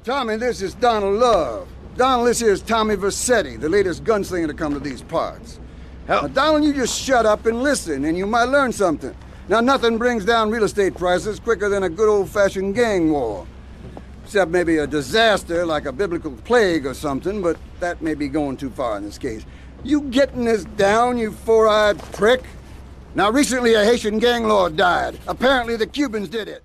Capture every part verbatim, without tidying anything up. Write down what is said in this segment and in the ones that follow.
Tommy, this is Donald Love. Donald, this here is Tommy Vercetti, the latest gunslinger to come to these parts. Hell. Now, Donald, you just shut up and listen, and you might learn something. Now, nothing brings down real estate prices quicker than a good old-fashioned gang war. Except maybe a disaster like a biblical plague or something, but that may be going too far in this case. You getting this down, you four-eyed prick? Now, recently a Haitian gang lord died. Apparently the Cubans did it.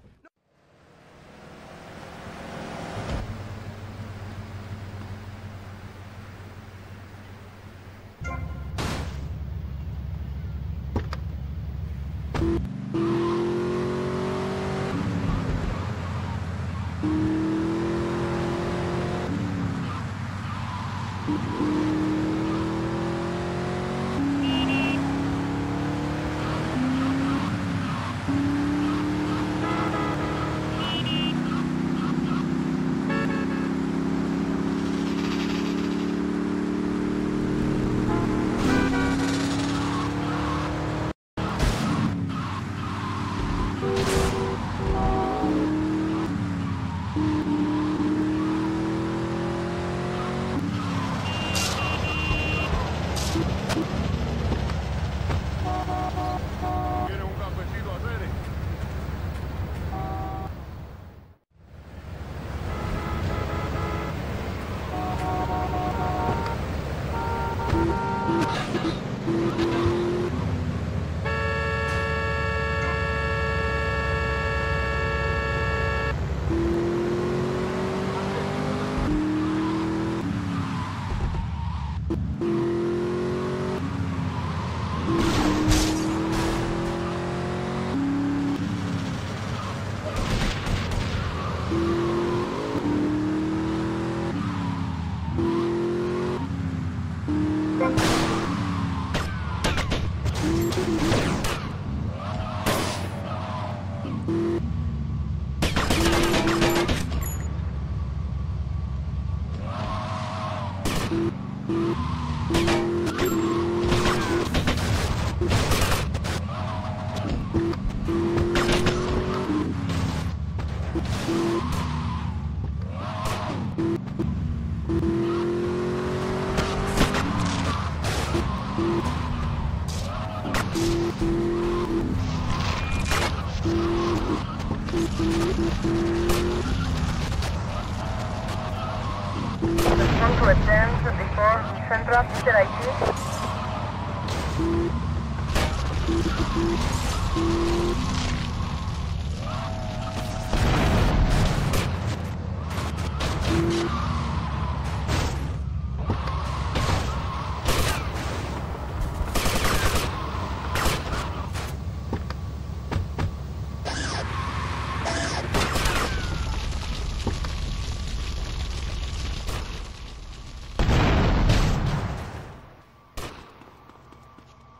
Respond to a ten before Central, Mister I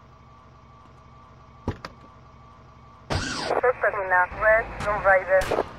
Suspect in a red Lone Rider.